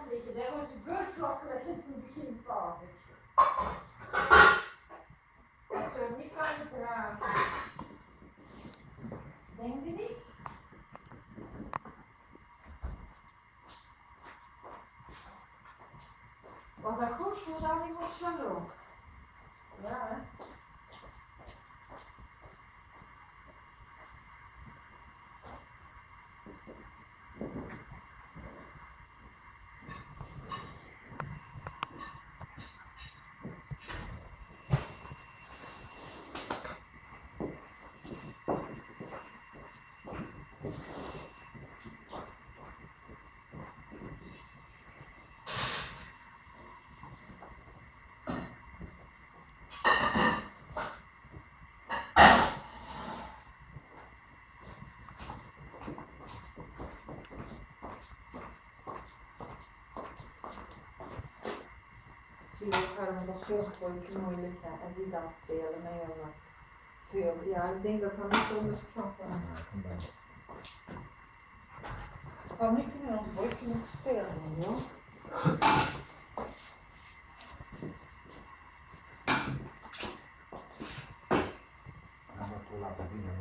ligger. Det was a good chocolate in the king father. Så ni kan inte ha... Stängde ni? Was a kurs och där ni måste då. Ja. Armada sjöpojken och lite azidanspel med ögonen. För jag tänkte att han inte underskattar. Vad mycket mer om pojken och spelen, ja. Han har tollat på bilen.